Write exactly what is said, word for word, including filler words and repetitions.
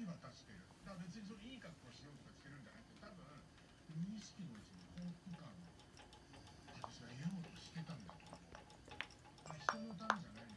渡してる。だから別にそのいい格好しようとかしてるんじゃなくて、多分無意識のうちに幸福感を私は得ようとしてたんだと思う。あ、人のためじゃない。